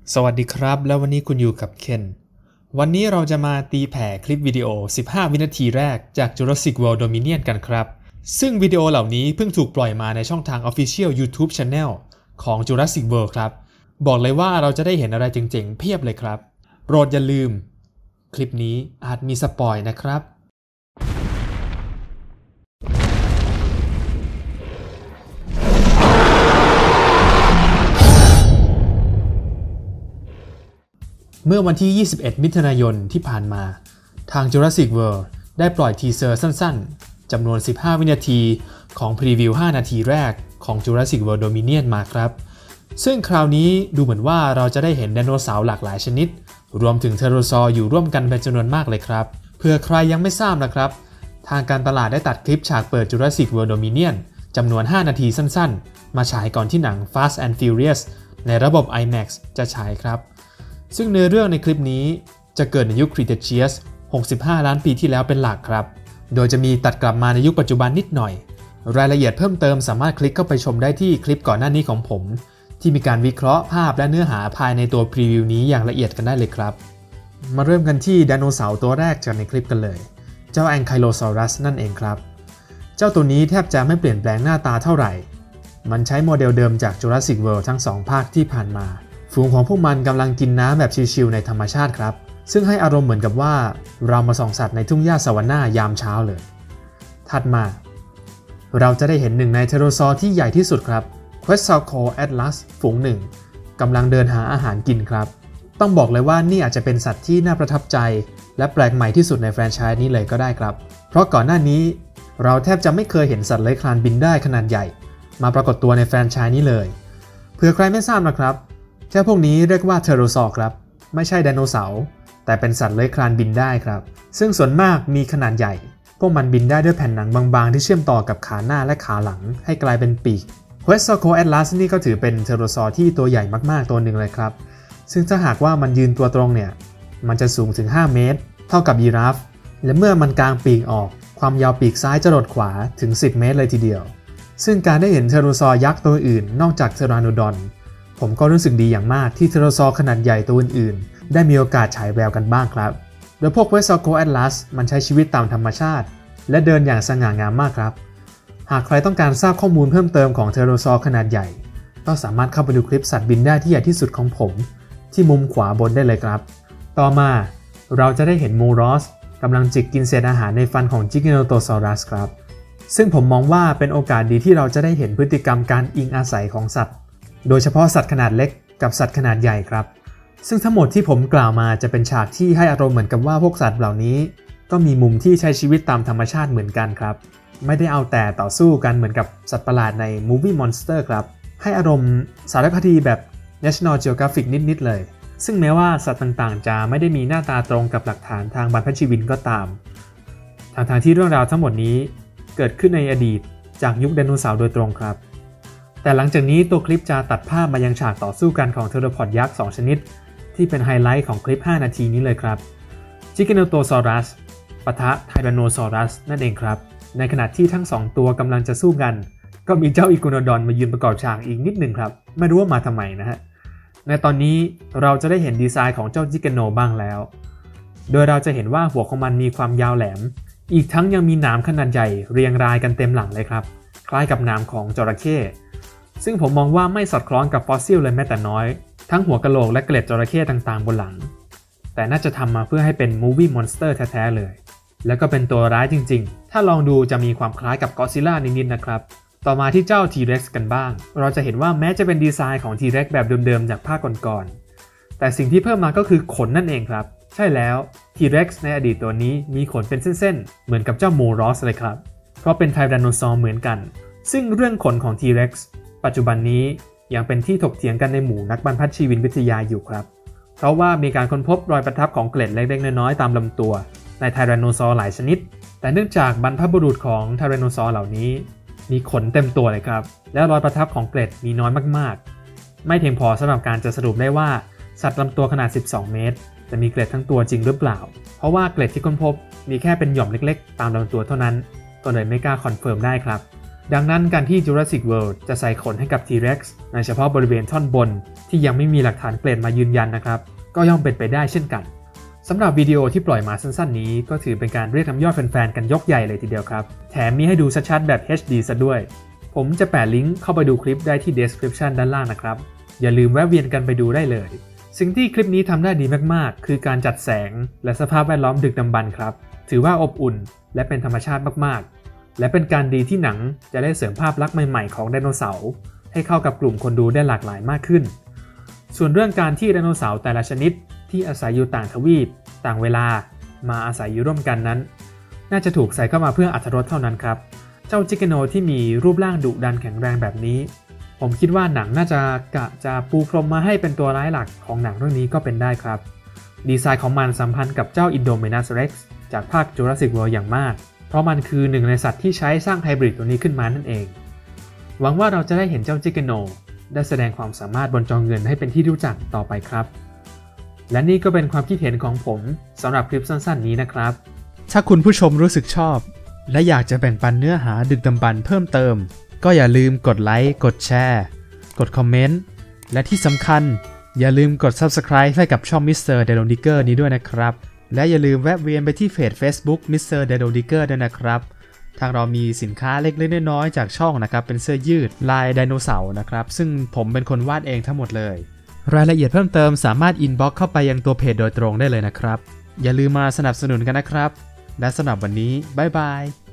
สวัสดีครับแล้ววันนี้คุณอยู่กับเคนวันนี้เราจะมาตีแผ่คลิปวิดีโอ15วินาทีแรกจาก Jurassic World Dominion กันครับซึ่งวิดีโอเหล่านี้เพิ่งถูกปล่อยมาในช่องทาง Official YouTube Channel ของ Jurassic World ครับบอกเลยว่าเราจะได้เห็นอะไรเจ๋งๆเพียบเลยครับโปรดอย่าลืมคลิปนี้อาจมีสปอยนะครับเมื่อวันที่ 21 มิถุนายนที่ผ่านมาทาง Jurassic World ได้ปล่อยทีเซอร์สั้นๆจำนวน 15 วินาทีของพรีวิว 5 นาทีแรกของ Jurassic World Dominion มาครับซึ่งคราวนี้ดูเหมือนว่าเราจะได้เห็นไดโนเสาร์หลากหลายชนิดรวมถึงเทโรซอร์อยู่ร่วมกันเป็นจำนวนมากเลยครับเพื่อใครยังไม่ทราบนะครับทางการตลาดได้ตัดคลิปฉากเปิด Jurassic World Dominion จำนวน 5 นาทีสั้นๆมาฉายก่อนที่หนัง Fast and Furious ในระบบ IMAX จะฉายครับซึ่งเนื้อเรื่องในคลิปนี้จะเกิดในยุค Cretaceous 65 ล้านปีที่แล้วเป็นหลักครับโดยจะมีตัดกลับมาในยุคปัจจุบันนิดหน่อยรายละเอียดเพิ่มเติมสามารถคลิกเข้าไปชมได้ที่คลิปก่อนหน้านี้ของผมที่มีการวิเคราะห์ภาพและเนื้อหาภายในตัวพรีวิวนี้อย่างละเอียดกันได้เลยครับมาเริ่มกันที่ไดโนเสาร์ตัวแรกจากในคลิปกันเลยเจ้า Ankylosaurus นั่นเองครับเจ้าตัวนี้แทบจะไม่เปลี่ยนแปลงหน้าตาเท่าไหร่มันใช้โมเดลเดิมจาก Jurassic World ทั้ง2ภาคที่ผ่านมาฝูงของพวกมันกำลังกินน้ำแบบชิลๆในธรรมชาติครับซึ่งให้อารมณ์เหมือนกับว่าเรามาส่องสัตว์ในทุ่งหญ้าซาวาน่ายามเช้าเลยถัดมาเราจะได้เห็นหนึ่งในเทโรซอร์ที่ใหญ่ที่สุดครับ Quetzalcoatl Atlas ฝูงหนึ่งกำลังเดินหาอาหารกินครับต้องบอกเลยว่านี่อาจจะเป็นสัตว์ที่น่าประทับใจและแปลกใหม่ที่สุดในแฟรนไชส์นี้เลยก็ได้ครับเพราะก่อนหน้านี้เราแทบจะไม่เคยเห็นสัตว์เลื้อยคลานบินได้ขนาดใหญ่มาปรากฏตัวในแฟรนไชส์นี้เลยเผื่อใครไม่ทราบนะครับเจ้าพวกนี้เรียกว่าเทโรซอร์ครับไม่ใช่ไดโนเสาร์แต่เป็นสัตว์เลื้อยคลานบินได้ครับซึ่งส่วนมากมีขนาดใหญ่พวกมันบินได้ด้วยแผ่นหนังบางๆที่เชื่อมต่อกับขาหน้าและขาหลังให้กลายเป็นปีก Quetzalcoatl Atlas นี่ก็ถือเป็นเทโรซอร์ที่ตัวใหญ่มากๆตัวหนึ่งเลยครับซึ่งถ้าหากว่ามันยืนตัวตรงเนี่ยมันจะสูงถึง5 เมตรเท่ากับยีราฟและเมื่อมันกางปีกออกความยาวปีกซ้ายจรดขวาถึง10 เมตรเลยทีเดียวซึ่งการได้เห็นเทโรซอร์ยักษ์ตัวอื่นนอกจากเทราโนดอนผมก็รู้สึกดีอย่างมากที่เทโรซอร์ขนาดใหญ่ตัวอื่นๆได้มีโอกาสฉายแววกันบ้างครับโดยพวก Quetzalcoatl Atlas มันใช้ชีวิตตามธรรมชาติและเดินอย่างสง่างามมากครับหากใครต้องการทราบข้อมูลเพิ่มเติมของเทโรซอร์ขนาดใหญ่ก็สามารถเข้าไปดูคลิปสัตว์บินได้ที่ใหญ่ที่สุดของผมที่มุมขวาบนได้เลยครับต่อมาเราจะได้เห็นมูรอสกำลังจิกกินเศษอาหารในฟันของ Giganotosaurus ครับซึ่งผมมองว่าเป็นโอกาสดีที่เราจะได้เห็นพฤติกรรมการอิงอาศัยของสัตว์โดยเฉพาะสัตว์ขนาดเล็กกับสัตว์ขนาดใหญ่ครับซึ่งทั้งหมดที่ผมกล่าวมาจะเป็นฉากที่ให้อารมณ์เหมือนกับว่าพวกสัตว์เหล่านี้ก็มีมุมที่ใช้ชีวิตตามธรรมชาติเหมือนกันครับไม่ได้เอาแต่ต่อสู้กันเหมือนกับสัตว์ประหลาดใน Movie Monster ครับให้อารมณ์สารคดีแบบ National Geographic นิดๆเลยซึ่งแม้ว่าสัตว์ต่างๆจะไม่ได้มีหน้าตาตรงกับหลักฐานทางบรรพชีวินก็ตามทางที่เรื่องราวทั้งหมดนี้เกิดขึ้นในอดีตจากยุคไดโนเสาร์โดยตรงครับแต่หลังจากนี้ตัวคลิปจะตัดภาพมายังฉากต่อสู้กันของเทโรพอดยักษ์2ชนิดที่เป็นไฮไลท์ของคลิป5นาทีนี้เลยครับ Giganotosaurus ปะทะ Tyrannosaurus นั่นเองครับในขณะที่ทั้ง2ตัวกำลังจะสู้กันก็มีเจ้าอีโกโนดอนมายืนประกอบฉากอีกนิดหนึ่งครับไม่รู้ว่ามาทำไมนะฮะในตอนนี้เราจะได้เห็นดีไซน์ของเจ้าจิกโนบ้างแล้วโดยเราจะเห็นว่าหัวของมันมีความยาวแหลมอีกทั้งยังมีหนามขนาดใหญ่เรียงรายกันเต็มหลังเลยครับคล้ายกับหนามของจระเข้ซึ่งผมมองว่าไม่สอดคล้องกับฟอสซิลเลยแม้แต่น้อยทั้งหัวกะโหลกและเกล็ดจระเข้ต่างๆบนหลังแต่น่าจะทำมาเพื่อให้เป็น Movie Monster แท้ๆเลยแล้วก็เป็นตัวร้ายจริงๆถ้าลองดูจะมีความคล้ายกับ Godzilla นิดๆนะครับต่อมาที่เจ้า T-Rex กันบ้างเราจะเห็นว่าแม้จะเป็นดีไซน์ของ T-Rex แบบเดิมๆจากภาคก่อนๆแต่สิ่งที่เพิ่มมาก็คือขนนั่นเองครับใช่แล้ว T-Rex ในอดีตตัวนี้มีขนเป็นเส้นๆเหมือนกับเจ้าโมรอสเลยครับเพราะเป็นไทแรนโนซอร์เหมือนกันซึ่งเรื่องขนของ T-Rex ปัจจุบันนี้ยังเป็นที่ถกเถียงกันในหมู่นักบรรพชีวินวิทยาอยู่ครับเพราะว่ามีการค้นพบรอยประทับของเกล็ดเล็กๆน้อยๆตามลำตัวในไทแรนโนซอร์หลายชนิดแต่เนื่องจากบรรพบุรุษของไทแรนโนซอร์เหล่านี้มีขนเต็มตัวเลยครับและรอยประทับของเกล็ดมีน้อยมากๆไม่เพียงพอสำหรับการจะสรุปได้ว่าสัตว์ลำตัวขนาด12 เมตรจะมีเกล็ดทั้งตัวจริงหรือเปล่าเพราะว่าเกล็ดที่ค้นพบมีแค่เป็นหย่อมเล็กๆตามลำตัวเท่านั้นก็เลยไม่กล้าคอนเฟิร์มได้ครับดังนั้นการที่ Jurassic World จะใส่ขนให้กับ T-Rex ในเฉพาะบริเวณท่อนบนที่ยังไม่มีหลักฐานเกรดมายืนยันนะครับก็ย่อมเป็นไปได้เช่นกันสำหรับวิดีโอที่ปล่อยมาสั้นๆนี้ก็ถือเป็นการเรียกน้ำย่อยแฟนๆกันยกใหญ่เลยทีเดียวครับแถมมีให้ดูชัดๆแบบ HD ซะด้วยผมจะแปะลิงก์เข้าไปดูคลิปได้ที่ description ด้านล่างนะครับอย่าลืมแวะเวียนกันไปดูได้เลยสิ่งที่คลิปนี้ทำได้ดีมากๆคือการจัดแสงและสภาพแวดล้อมดึกดำบรรพ์ครับถือว่าอบอุ่นและเป็นธรรมชาติมากๆและเป็นการดีที่หนังจะได้เสริมภาพลักษณ์ใหม่ๆของไดโนเสาร์ให้เข้ากับกลุ่มคนดูได้หลากหลายมากขึ้นส่วนเรื่องการที่ไดโนเสาร์แต่ละชนิดที่อาศัยอยู่ต่างทวีปต่างเวลามาอาศัยอยู่ร่วมกันนั้นน่าจะถูกใส่เข้ามาเพื่ออรรถรสเท่านั้นครับเจ้าจิกโนที่มีรูปร่างดุดันแข็งแรงแบบนี้ผมคิดว่าหนังน่าจะปูพรมมาให้เป็นตัวร้ายหลักของหนังเรื่องนี้ก็เป็นได้ครับดีไซน์ของมันสัมพันธ์กับเจ้า Indominus Rex จากภาค Jurassic World อย่างมากเพราะมันคือหนึ่งในสัตว์ที่ใช้สร้างไฮบริดตัวนี้ขึ้นมานั่นเองหวังว่าเราจะได้เห็นเจ้าจิกโนได้แสดงความสามารถบนจอเงินให้เป็นที่รู้จักต่อไปครับและนี่ก็เป็นความคิดเห็นของผมสำหรับคลิปสั้นๆนี้นะครับถ้าคุณผู้ชมรู้สึกชอบและอยากจะแบ่งปันเนื้อหาดึกดำบรรพ์เพิ่มเติมก็อย่าลืมกดไลค์กดแชร์กดคอมเมนต์และที่สำคัญอย่าลืมกด Subscribe ให้กับช่อง Mr. Dino Digger นี้ด้วยนะครับและอย่าลืมแวะเวียนไปที่เพจ Facebook Mr. Dino Digger ด้วยนะครับทางเรามีสินค้าเล็กๆน้อยๆจากช่องนะครับเป็นเสื้อยืดลายไดโนเสาร์นะครับซึ่งผมเป็นคนวาดเองทั้งหมดเลยรายละเอียดเพิ่มเติมสามารถอินบ็อกซ์เข้าไปยังตัวเพจโดยตรงได้เลยนะครับอย่าลืมมาสนับสนุนกันนะครับและสำหรับวันนี้บ๊ายบาย